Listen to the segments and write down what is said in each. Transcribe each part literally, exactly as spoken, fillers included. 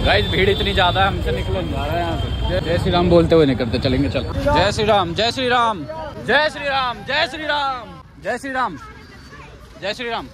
Guys भीड़ इतनी ज्यादा है, हमसे निकल जा रहा है यहाँ से। जय श्री राम बोलते हुए निकलते चलेंगे। चलो जय श्री राम, जय श्री राम, जय श्री राम, जय श्री राम, जय श्री राम, जय Shri Ram.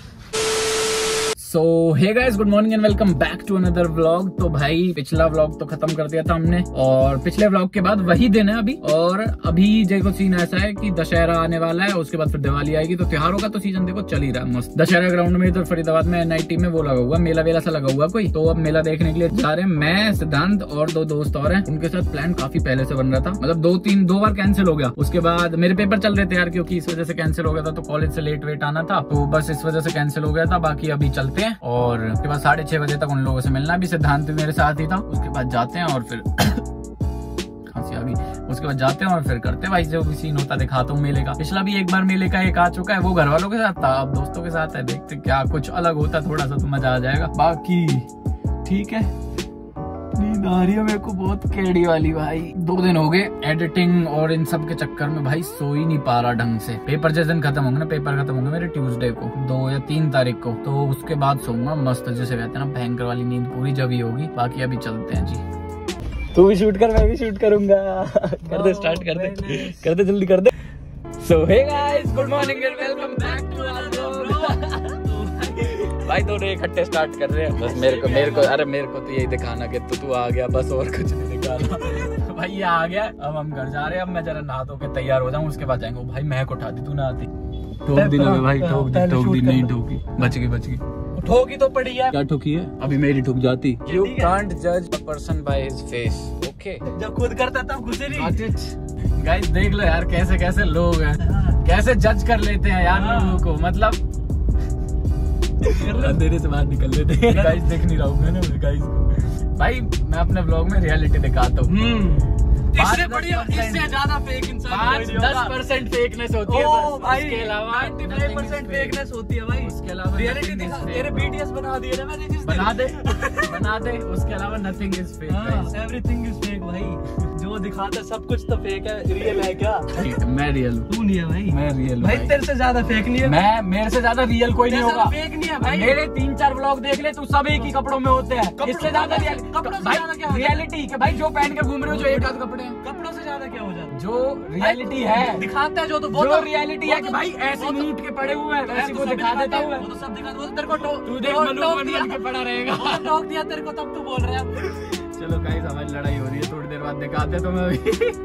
So hey guys, good morning and welcome back to another vlog. तो भाई पिछला व्लॉग तो खत्म कर दिया था हमने और पिछले व्लॉग के बाद वही दिन है अभी। और अभी देखो सीन ऐसा है कि दशहरा आने वाला है, उसके बाद फिर दिवाली आएगी, तो त्योहारों का तो सीजन देखो चल ही रहा है मस्त। दशहरा ग्राउंड में इधर फरीदाबाद में एन आई टी में वो लगा हुआ मेला वेला सा लगा हुआ कोई, तो अब मेला देखने के लिए जा रहे हैं। मैं, सिद्धांत और दो दोस्त और हैं, उनके साथ प्लान काफी पहले से बन रहा था। मतलब दो तीन दो बार कैंसिल हो गया, उसके बाद मेरे पेपर चल रहे थे यार, क्योंकि इस वजह से कैंसिल हो गया था। तो कॉलेज से लेट वेट आना था, तो बस इस वजह से कैंसिल हो गया था। बाकी अभी चलते हैं और उसके बाद साढ़े छह बजे तक उन लोगों से मिलना भी। सिद्धांत भी मेरे साथ ही था। उसके बाद जाते हैं और फिर खांसी आ गई। उसके बाद जाते हैं और फिर करते हैं भाई जो भी सीन होता दिखाता हूँ मेले का। पिछला भी एक बार मेले का एक आ चुका है, वो घर वालों के साथ था, अब दोस्तों के साथ है। देखते क्या कुछ अलग होता थोड़ा सा तो मजा आ जाएगा। बाकी ठीक है, नींद आ रही है मेरे को बहुत केड़ी वाली भाई। दो दिन हो गए एडिटिंग और इन सब के चक्कर में भाई सो ही नहीं पा रहा ढंग से। पेपर जिस दिन खत्म होंगे ना, पेपर खत्म होंगे मेरे ट्यूसडे को, दो या तीन तारीख को, तो उसके बाद सोऊंगा मस्त, जैसे कहते हैं ना भयंकर वाली नींद पूरी जब ही होगी। बाकी अभी चलते हैं जी। तू भी शूट कर, मैं भी शूट करूंगा। कर दे, स्टार्ट कर दे, कर दे जल्दी कर दे। So hey guys, good morning and welcome back to our vlog. भाई दोनों इकट्ठे स्टार्ट कर रहे हैं। बस मेरे को मेरे को अरे मेरे को तो यही दिखाना कि तू तू आ गया, बस और कुछ नहीं दिखाना। भाई ये आ गया, अब हम घर जा रहे हैं। अब मैं जरा नहा धो के तैयार हो जाऊं, उसके बाद जाएंगे। भाई महक उठा दी, तू ना आती। ठोक दी ना भाई, ठोक दी, ठोक दी, नहीं ठोकी, बच गई बच गई। ठोकी तो पड़ी है। क्या ठोकी है? अभी मेरी ठुक जाती। You can't judge a person by his face, okay? जब खुद करता तब गुस्से नहीं। गाइस देख लो यार कैसे कैसे लोग हैं, कैसे जज कर लेते हैं यार लोगों को। मतलब अंधेरे से बाहर निकल लेते हैं। गाइस देख नहीं रहा हूँ मैं ना गाइस को। भाई मैं अपने व्लॉग में रियलिटी दिखाता हूँ। इससे बढ़िया, इससे ज्यादा फेक इंसान दस परसेंट फेकनेस होती है बस। भाई इसके अलावा पचानवे परसेंट फेकनेस होती है भाई। उसके अलावा रियलिटी दिखा। तेरे बीटीएस बना दिए ना मैंने, जिस बना दे बना दे। उसके अलावा nothing is fake, everything is fake भाई। जो दिखाता सब कुछ तो फेक है, रियल है क्या? मैं रियल हूँ, तू नहीं है भाई। मैं रियल भाई, तेरे से ज्यादा फेक नहीं है। मैं मेरे से ज्यादा रियल कोई नहीं होगा। फेक नहीं है भाई। मेरे तीन चार व्लॉग देख ले, तू सब एक ही कपड़ों में होते हैं। इससे ज्यादा रियलिटी के भाई जो पहन के घूम रहे हो, जो एक आध कपड़े हैं, कपड़ों से ज्यादा क्या हो जाता है? जो रियलिटी है दिखाता है जो, तो जो रियलिटी है कि भाई ऐसे नीट के पड़े हुए हैं, वैसे को दिखा देता हूँ। वो तो सब दिखा, वो तो तेरे को तू देख मलूक बन के पड़ा रहेगा। टोक दिया तेरे को, तब तू बोल रहा है। चलो गाइस हमारी लड़ाई हो रही है, थोड़ी देर बाद दिखाते हैं तुम्हें अभी।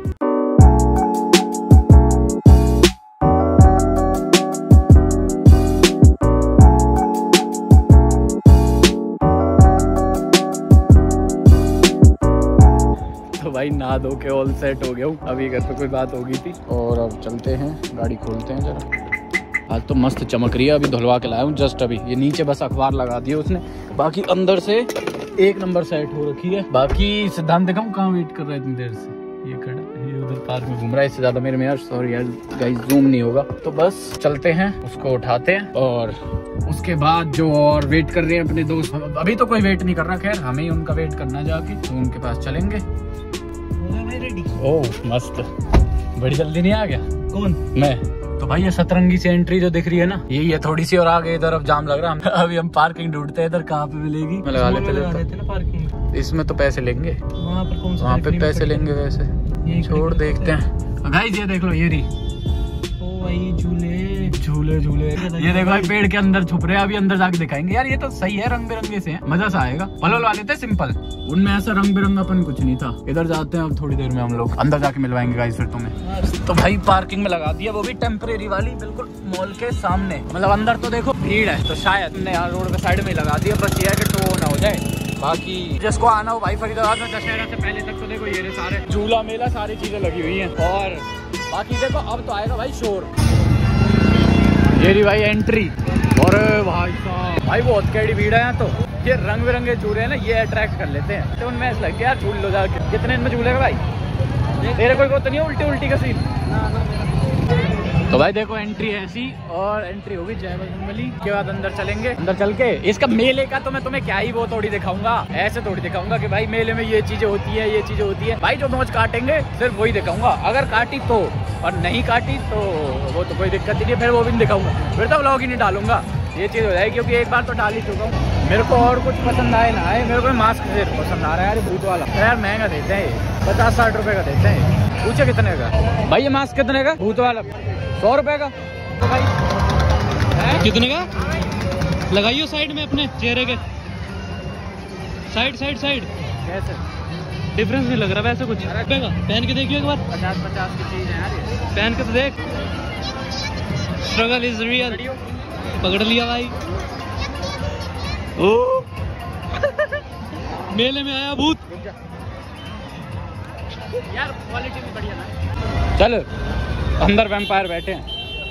तो भाई नहा धो के ऑल सेट हो गया हूँ। अभी घर पे कोई बात हो गई थी और अब चलते हैं, गाड़ी खोलते हैं जरा। आज तो मस्त चमक रही है, अभी धुलवा के लाया हूँ जस्ट अभी। ये नीचे बस अखबार लगा दिया उसने, बाकी अंदर से एक नंबर सेट हो रखी है। बाकी सिद्धांत दिखाऊं कहाँ वेट कर रहा है इतनी देर से? ये खड़ा, ये उधर पार्क में घूम रहा है। इससे ज्यादा मेरे में यार सॉरी यार गाइस जूम नहीं होगा। तो बस चलते हैं, उसको उठाते हैं और उसके बाद जो और वेट कर रहे हैं अपने दोस्त। अभी तो कोई वेट नहीं कर रहा, खैर हमें ही उनका वेट करना जाके, तो उनके पास चलेंगे। ओह मस्त, बड़ी जल्दी नहीं आ गया? कौन? मैं। तो भाई ये सतरंगी से एंट्री जो दिख रही है ना, यही है। थोड़ी सी और आगे इधर अब जाम लग रहा है। अभी हम पार्किंग ढूंढते हैं, इधर कहाँ पे मिलेगी। मैं लगा लेते हैं पार्किंग। इसमें तो पैसे लेंगे, वहाँ पर कौन सा? वहाँ पे पैसे लेंगे वैसे, छोड़ देखते हैं। गाइस ये देख लो, ये रही भाई झूले झूले झूले। ये देखो भाई पेड़ के अंदर छुप रहे हैं, अभी अंदर जाके दिखाएंगे। यार ये तो सही है, रंग बिरंगे से है, मजा सा आएगा। पलवल वाले थे सिंपल, उनमें ऐसा रंग बिरंगापन कुछ नहीं था। इधर जाते हैं अब थोड़ी देर में, हम लोग अंदर जाके मिलवाएंगे गाइस फिर तुम्हें। तो भाई पार्किंग में लगा दिया, वो भी टेम्परेरी वाली, बिल्कुल मॉल के सामने। मतलब अंदर तो देखो भीड़ है, तो शायद हमने यहाँ रोड के साइड में लगा दिया। बस ये है कि टो ना हो जाए। बाकी जिसको आना हो भाई फरीदाबाद में दशहरा से पहले तक, तो देखो ये सारे झूला मेला सारी चीजें लगी हुई हैं। और बाकी देखो अब तो आएगा भाई शोर। ये रही भाई एंट्री। और भाई साहब भाई बहुत कैडी भीड़ है यहाँ। तो ये रंग बिरंगे झूले हैं ना, ये अट्रैक्ट कर लेते हैं। तो उनमें ऐसा लगता है यार झूल लो जाके। कितने इनमें झूलेगा भाई? तेरे कोई को तो नहीं है उल्टी उल्टी का सीन? तो भाई देखो एंट्री ऐसी, और एंट्री होगी जय बजरंगबली के बाद अंदर चलेंगे। अंदर चल के इसका मेले का तो मैं तुम्हें क्या ही वो थोड़ी दिखाऊंगा, ऐसे थोड़ी दिखाऊंगा कि भाई मेले में ये चीजें होती है, ये चीजें होती है। भाई जो मौज काटेंगे सिर्फ वही दिखाऊंगा, अगर काटी तो, और नहीं काटी तो वो तो कोई दिक्कत ही नहीं, फिर वो भी नहीं दिखाऊंगा, फिर तो व्लॉग ही नहीं डालूंगा। ये चीज़ हो जाएगी, क्योंकि एक बार तो डाल ही चुका हूँ। मेरे को और कुछ पसंद आए ना आए, मेरे को मास्क पसंद आ रहा है यार, भूत वाला। यार महंगा देते हैं ये, पचास साठ रुपए का देते हैं। पूछे कितने का भाई ये मास्क? कितने का भूत वाला? सौ रुपए का। तो भाई है? कितने का? लगाइयो साइड में अपने चेहरे के साइड साइड साइड। कैसे डिफरेंस नहीं लग रहा वैसे कुछ? पहन के देखियो एक बार। पचास पचास की चीज है यार ये। पहन के तो देख। Struggle is real. पकड़ लिया भाई। ओ मेले में आया भूत यार, क्वालिटी भी बढ़िया ना। चल अंदर वैम्पायर बैठे हैं।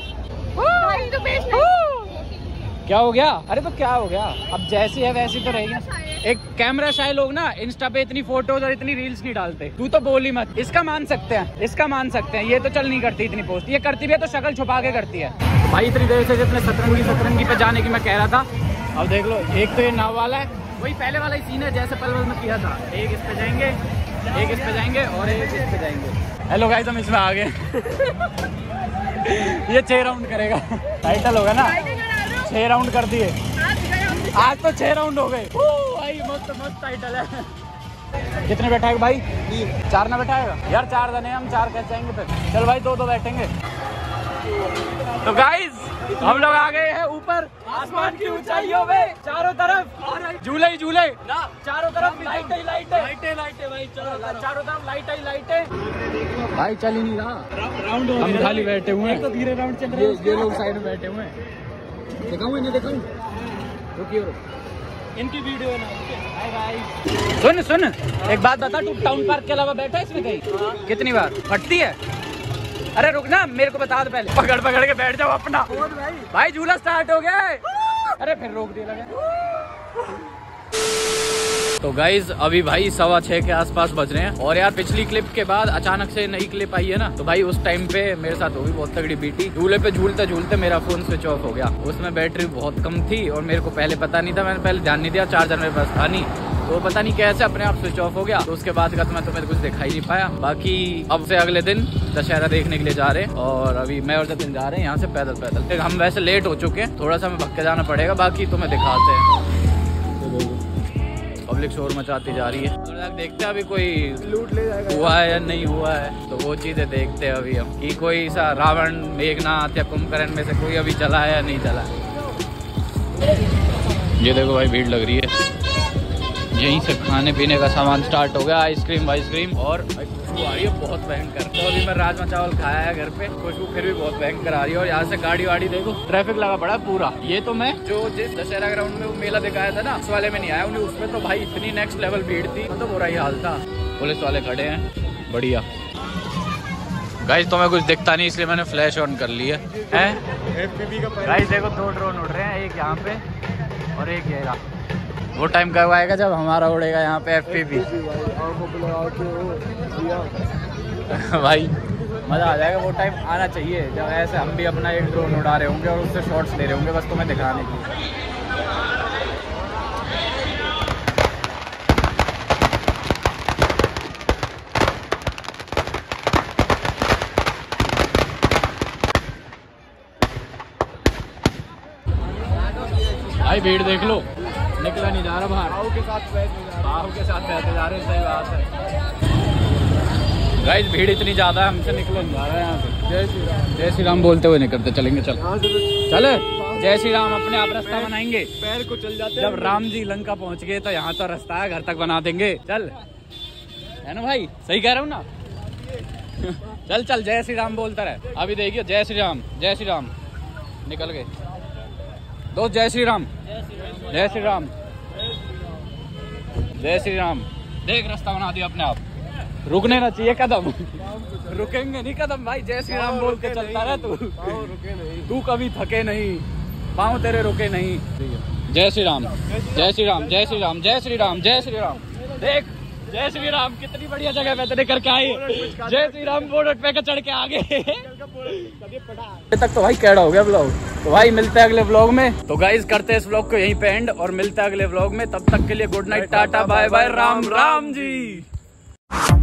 क्या हो गया? अरे तो क्या हो गया, अब जैसी है वैसी तो रहेगी। एक कैमरा शाय लोग ना इंस्टा पे इतनी फोटोज और इतनी रील्स नहीं डालते। तू तो बोल ही मत। इसका मान सकते हैं, इसका मान सकते हैं। ये तो चल नहीं करती इतनी पोस्ट, ये करती भी है तो शक्ल छुपा के करती है। भाई इतनी देर से जितने सतरंगी सतरंगी पे जाने की मैं कह रहा था, अब देख लो। एक तो ये नाव वाला है, वही पहले वाला ही सीन है जैसे पलवल में किया था। एक इस पे जाएंगे, एक इस पे जाएंगे और एक इस पे जाएंगे। हेलो गाइस, हम इसमें आ गए। ये छह राउंड करेगा, टाइटल होगा ना, छह राउंड कर दिए आज तो छह राउंड हो गए भाई। मस्त मस्त टाइटल है। कितने बैठाएगा भाई? चार ना बैठाएगा यार? चार जने हम, चार कैसे जाएंगे फिर? चल भाई दो दो बैठेंगे। तो गाइस हम लोग आ गए हैं ऊपर आसमान की ऊंचाइयों में। चारों तरफ झूले ही झूले, चारों तरफ लाइटें ही लाइटें, लाइटें लाइटें भाई। चलो चारों तरफ लाइटें ही लाइटें। भाई चल ही नहीं रहा राउंड, हम खाली बैठे हुए हैं। तो धीरे राउंड चल रहे हैं, ये लोग साइड में बैठे हुए हैं। दिखाऊं इन्हें, दिखाऊं? रुकिए, इनकी वीडियो है ना। सुन सुन एक बात बता, तू टाउन पार्क के अलावा बैठा है इसमें कहीं? कितनी बार फटती है? अरे रुक ना, मेरे को बता दो पहले। पकड़ पकड़ के बैठ जाओ अपना। भाई भाई झूला स्टार्ट हो गया है। अरे फिर रोक दिया लगा। तो गाइज अभी भाई सवा छह के आसपास बज रहे हैं और यार पिछली क्लिप के बाद अचानक से नई क्लिप आई है ना, तो भाई उस टाइम पे मेरे साथ वो भी बहुत तगड़ी बीती। झूले पे झूलते झूलते मेरा फोन स्विच ऑफ हो गया। उसमें बैटरी बहुत कम थी और मेरे को पहले पता नहीं था, मैंने पहले ध्यान नहीं दिया, चार्जर मेरे पास था नहीं, तो पता नहीं कैसे अपने आप स्विच ऑफ हो गया। तो उसके बाद का तो मैं तुम्हें कुछ दिखाई नहीं पाया। बाकी अब से अगले दिन दशहरा देखने के लिए जा रहे हैं और अभी मैं और जतिन जा रहे हैं यहाँ से पैदल पैदल। हम वैसे लेट हो चुके हैं, थोड़ा सा हमें भग के जाना पड़ेगा, बाकी तुम्हें दिखाते हैं। पब्लिक शोर मचाती जा रही है, देखते हैं अभी कोई लूट ले जाएगा हुआ है या नहीं हुआ है, तो वो चीजें देखते हैं अभी हम कि कोई सा रावण, मेघनाथ या कुंभकर्ण में से कोई अभी चला है या नहीं चला है। ये देखो भाई भीड़ लग रही है। यहीं से खाने पीने का सामान स्टार्ट हो गया, आइसक्रीम वाइसक्रीम और खुशबू आ रही है बहुत भयंकर। तो अभी मैं राजमा चावल खाया है घर पे, खुशबू फिर भी बहुत भयंकर आ रही है। और यहाँ से गाड़ी वाड़ी देखो, ट्रैफिक लगा पड़ा पूरा। ये तो मैं जो जिस दशहरा ग्राउंड में वो मेला दिखाया था ना, उस वाले में नहीं आया उन्हें, उसमें तो भाई इतनी नेक्स्ट लेवल भीड़ थी, तो बुरा ही हाल था। पुलिस वाले खड़े हैं बढ़िया। गाइस तो मैं कुछ दिखता नहीं इसलिए मैंने फ्लैश ऑन कर लिया है। गाइस देखो दो ड्रोन उड़ रहे हैं, एक यहाँ पे और एक ये रहा। वो टाइम कब आएगा जब हमारा उड़ेगा यहाँ पे एफ पी पी। भाई मजा आ जाएगा, वो टाइम आना चाहिए जब ऐसे हम भी अपना एक ड्रोन उड़ा रहे होंगे और उससे शॉट्स ले रहे होंगे बस तुम्हें दिखाने की। भाई भीड़ देख लो, निकला नहीं जा रहा बाहर। भाव के साथ भाव के साथ बहते जा रहे हैं, सही बात है। गाइस भीड़ इतनी ज्यादा है, हमसे निकलो नहीं जा रहा है यहाँ पे। जय श्री राम, जय श्री राम बोलते हुए निकलते चलेंगे। चल चले जय श्री राम, अपने आप रास्ता बनाएंगे। पैर को चल जाते जब राम जी लंका पहुँच गए तो यहाँ तो रास्ता है, घर तक बना देंगे। चल है ना भाई, सही कह रहा हूँ ना? चल चल जय श्री राम बोलता रहे। अभी देखिए जय श्री राम, जय श्री राम, निकल गए दोस्त। जय श्री राम, जय श्री राम, जय श्री राम। देख रास्ता बना दिया अपने आप, रुकने ना चाहिए कदम। रुकेंगे नहीं कदम भाई, जय श्री राम बोल के चलता रहे तू। तू कभी थके नहीं, पाँव तेरे रुके नहीं। जय श्री राम, जय श्री राम, जय श्री राम, जय श्री राम, जय श्री राम। देख जय श्री राम कितनी बढ़िया जगह पे तेरे करके आए। जय श्री राम बोर्ड पे चढ़ के आगे तक तो भाई कैड़ा हो गया ब्लॉग। तो भाई मिलते हैं अगले ब्लॉग में। तो गाइज करते हैं इस ब्लॉग को यहीं पे एंड और मिलते हैं अगले ब्लॉग में। तब तक के लिए good night, tata bye bye, Ram Ram जी।